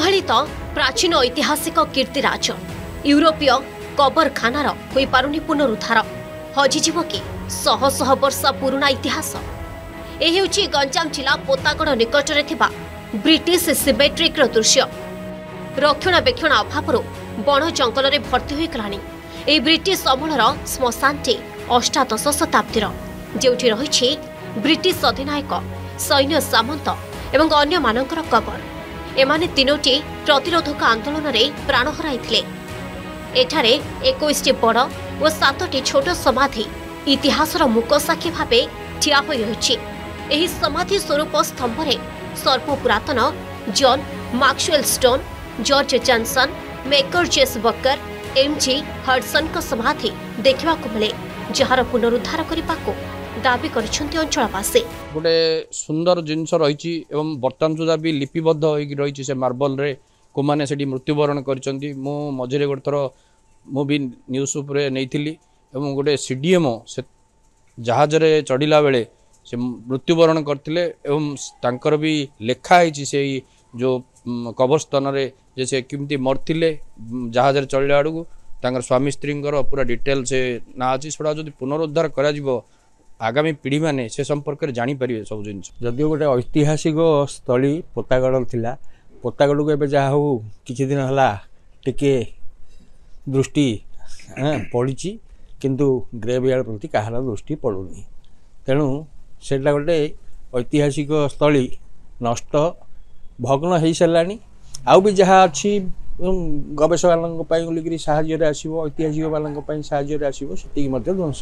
अवहेलित प्राचीन ऐतिहासिक कीर्तिराज यूरोपीय कबरखानार होई पारुनी पुनरुद्धार हजिଯିव कि शह शह वर्ष पुराना इतिहास। यह हेउची गंजाम जिला पोतागढ़ निकटरे थिबा ब्रिटिश सिमेट्रिक दृश्य। रक्षणाबेक्षण अभाव बण जंगल में भर्ती हो गलानी ए ब्रिटिश अमलर श्मशानटी अष्टादश शताब्दीर जेउठी रहिछि ब्रिटिश अधिनायक सैन्य सामंत एवं अन्य मानकर कबर। एमाने तीनोटी प्रतिरोधक आंदोलन में प्राण हराइथिले। एठारे 21टी बड़ और 7टी छोट समाधि इतिहासर मुकसाक्षी भावे ठिया होई रहिछि। एही समाधि स्वरूप स्तंभरे सर्वपुरातन John Maxwell Stone, George Johnson, मेकर जेस बकर, एमजी हडसन का समाधि देखा मिले, जार पुनरुद्धार करने दाबी करछन्ति अंचलवासी। गोटे सुंदर जिनस रही बर्तमान सुधा भी लिपिबद्ध रही से मार्बल रे को मैंने से मृत्युवरण करछन्ति। मो मझे गोटे थर मु भी न्यूज नहीं गोटे सीडीएमओ से जहाज रे चढ़ला बेले से मृत्युवरण करते तांकर भी लेखाई से जो कबरस्थान रे से किमती मरथिले जहाज रे चढ़ला आड़ू तांकर स्वामी स्त्री पूरा डिटेल से ना अच्छी सेटा जो पुनरुद्धार करा आगामी पीढ़ी माने से संपर्क में जानीपर सब जिन जदिव गोटे ऐतिहासिक स्थली पोतागढ़ थिला पोतागढ़ को जहाँ हो किछि दिन हला टिके दृष्टि पड़ी किंतु ग्रेवयार्ड प्रति कहार दृष्टि पड़ुनी। तेणु सेटा गोटे ऐतिहासिक स्थली नष्ट भग्न हो सारानी। आउ भी जहाँ अच्छी गवेषक बोलिक साहय आसो ऐतिहासिक वालों साहय आसो से ध्वंस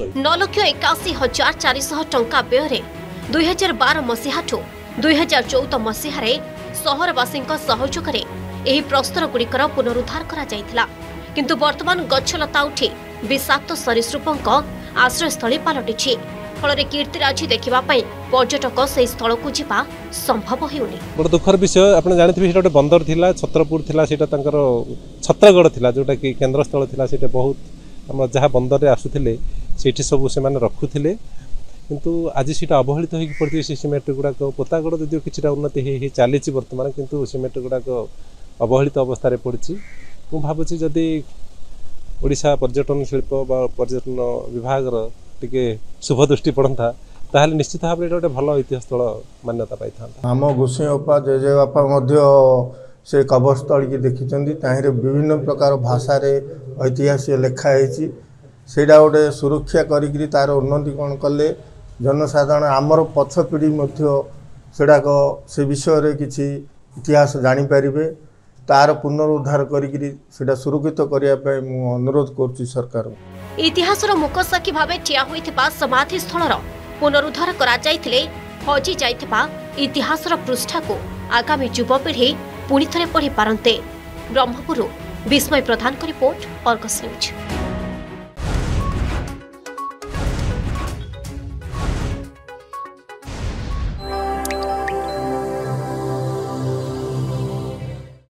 9,81,400 टंका व्यय 2012 मसीहा 2014 मसीह सहरवासी सहयोग में प्रस्तर गुड़िकर पुनरुद्धार करा जायथिला। किंतु वर्तमान गछलता उठी विषाक्त सरीसृपों आश्रयस्थली पलटिछि। फल कीर्तिराजी देखा पर्यटक से स्थल को जीवा संभव होनी। बड़ दुखर विषय आप जानते गोटे बंदर थिला छत्रपुर थिला सेटा छत्रगढ़ थिला जोटा कि केन्द्र स्थल थिला सेटा बहुत जहाँ बंदर रे आसुथिले सेठी सब से माने रखुथिले किंतु आज सेटा अवहेलित होई पड़ती से सिमेंट गुड़ाक पोतागढ़ जदिव किछिटा उन्नति हे चली वर्तमान किंतु सिमेंट गुड़ाक अवहेलित अवस्था रे पड़छि। मु भाबुछि जदि ओडिशा पर्यटन शिल्प बा पर्यटन विभाग टिके शुभ दृष्टि पड़ता ताहले निश्चित भाव में गोटे भल ऐतिहासिक स्थल मान्यता पाई था। आम गोसाई बापा जेजे बापा से कबरस्थल की देखी ताहिरे विभिन्न प्रकार भाषा रे ऐतिहासिक लेखाई सेटा गोटे सुरक्षा करी तार उन्नति कौन कले जनसाधारण आमर पछ पीढ़ी सेटाक से विषय रे किछि इतिहास जानीपर तार पुनरुद्धार करी सुरक्षित करने मु अनुरोध करुच्ची सरकार। इतिहासर मुकसाक्षी भावे ठिया होइथिबा समाधि स्थलर पुनरुद्धार करा जायथिले हजि जायथिबा इतिहासर पृष्ठा को आगामी युवपीढ़ी पुणी थरे पढ़ी पारंते। ब्रह्मपुर विस्मय प्रधान का रिपोर्ट, अर्गस न्यूज।